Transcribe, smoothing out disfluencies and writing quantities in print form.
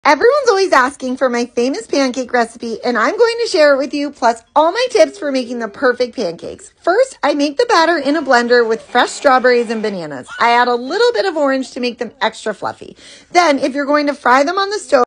Everyone's always asking for my famous pancake recipe, and I'm going to share it with you, plus all my tips for making the perfect pancakes. First, I make the batter in a blender with fresh strawberries and bananas. I add a little bit of orange to make them extra fluffy. Then, if you're going to fry them on the stove,